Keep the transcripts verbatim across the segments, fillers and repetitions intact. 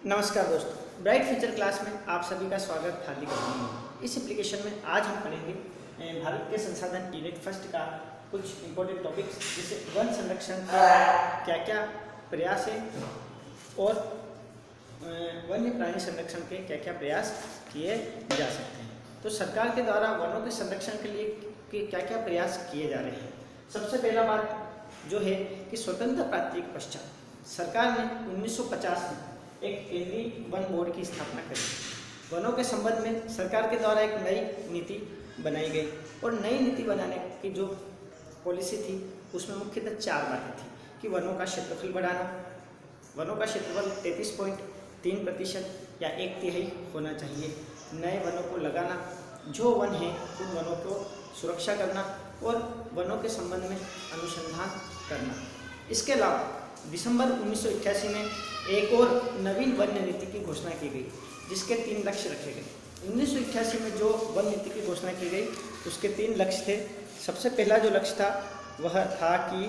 नमस्कार दोस्तों, bright future class में आप सभी का स्वागत हार्दिक अभिनंदन है। इस एप्लीकेशन में आज हम पढ़ेंगे अ, भारत के संसाधन यूनिट फर्स्ट का कुछ इंपॉर्टेंट टॉपिक्स, जैसे वन संरक्षण का क्या क्या प्रयास है और अ, वन्य प्राणी संरक्षण के क्या क्या प्रयास किए जा सकते हैं। तो सरकार के द्वारा वनों के संरक्षण के लिए के क्या क्या प्रयास किए जा रहे हैं। सबसे पहला बात जो है कि स्वतंत्र प्राप्ति के पश्चात सरकार ने उन्नीस सौ पचास में एक केंद्रीय वन बोर्ड की स्थापना करी। वनों के संबंध में सरकार के द्वारा एक नई नीति बनाई गई और नई नीति बनाने की जो पॉलिसी थी उसमें मुख्यतः चार बातें थी कि वनों का क्षेत्रफल बढ़ाना, वनों का क्षेत्रफल तैंतीस पॉइंट तीन प्रतिशत या एक तिहाई होना चाहिए, नए वनों को लगाना, जो वन हैं उन वनों को सुरक्षा करना और वनों के संबंध में अनुसंधान करना। इसके अलावा दिसंबर उन्नीस सौ इक्यासी में एक और नवीन वन नीति की घोषणा की गई, जिसके तीन लक्ष्य रखे गए। उन्नीस सौ इक्यासी में जो वन नीति की घोषणा की गई उसके तीन लक्ष्य थे। सबसे पहला जो लक्ष्य था वह था कि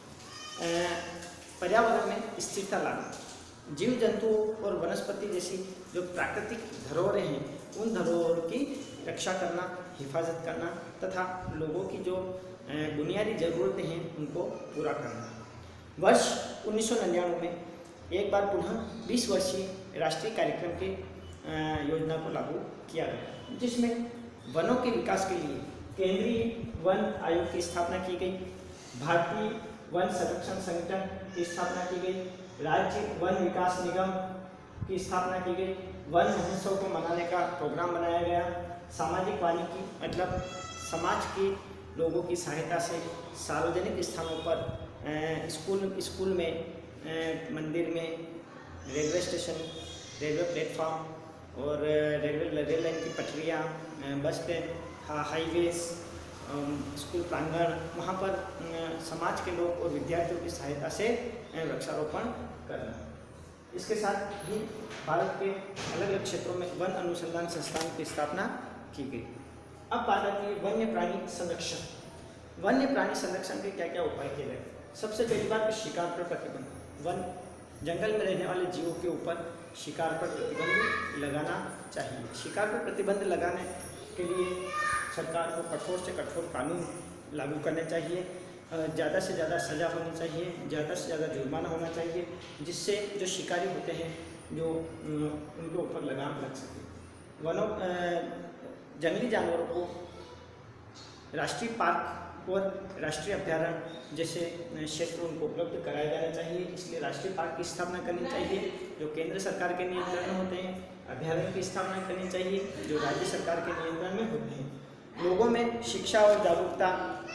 पर्यावरण में स्थिरता लाना, जीव जंतुओं और वनस्पति जैसी जो प्राकृतिक धरोहरें हैं उन धरोहरों की रक्षा करना, हिफाजत करना तथा लोगों की जो बुनियादी ज़रूरतें हैं उनको पूरा करना। वर्ष उन्नीस सौ निन्यानवे में एक बार पुनः बीस वर्षीय राष्ट्रीय कार्यक्रम की योजना को लागू किया गया, जिसमें वनों के विकास के लिए केंद्रीय वन आयोग की स्थापना की गई, भारतीय वन संरक्षण संगठन की स्थापना की गई, राज्य वन विकास निगम की स्थापना की गई, वन महोत्सव को मनाने का प्रोग्राम बनाया गया, सामाजिक वानिकी मतलब समाज के लोगों की सहायता से सार्वजनिक स्थानों पर स्कूल स्कूल में, मंदिर में, रेलवे स्टेशन, रेलवे प्लेटफॉर्म और रेलवे रेल लाइन की पटरियाँ, बस स्टैंड, हाईवेज, स्कूल प्रांगण, वहाँ पर समाज के लोग और विद्यार्थियों की सहायता से वृक्षारोपण करना। इसके साथ ही भारत के अलग अलग क्षेत्रों में वन अनुसंधान संस्थान की स्थापना की गई। अब बात आती है वन्य प्राणी संरक्षण। वन्य प्राणी संरक्षण के क्या क्या उपाय किए गए। सबसे पहली बात शिकार पर प्रतिबंध। वन जंगल में रहने वाले जीवों के ऊपर शिकार पर प्रतिबंध लगाना चाहिए। शिकार पर प्रतिबंध लगाने के लिए सरकार को कठोर से कठोर कानून लागू करने चाहिए, ज़्यादा से ज़्यादा सज़ा होनी चाहिए, ज़्यादा से ज़्यादा जुर्माना होना चाहिए, जिससे जो शिकारी होते हैं जो उनके ऊपर लगाम लग सके। वनों जंगली जानवरों को राष्ट्रीय पार्क और राष्ट्रीय अभ्यारण्य जैसे क्षेत्र उनको उपलब्ध कराए जाने चाहिए। इसलिए राष्ट्रीय पार्क की स्थापना करनी चाहिए जो केंद्र सरकार के नियंत्रण में होते हैं, अभ्यारण्य की स्थापना करनी चाहिए जो राज्य सरकार के नियंत्रण में होते हैं। लोगों में शिक्षा और जागरूकता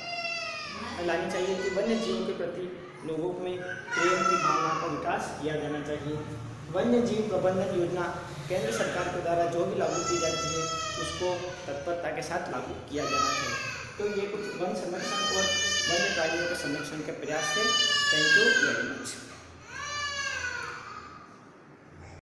लानी चाहिए कि वन्य जीवों के प्रति लोगों में प्रेम की भावना का विकास किया जाना चाहिए। वन्य जीव प्रबंधन योजना केंद्र सरकार के द्वारा जो भी लागू की जाती है उसको तत्परता के साथ लागू किया जाना चाहिए। तो ये कुछ वन संरक्षण और वन्य प्राणियों के संरक्षण के प्रयास थे। Thank you very much.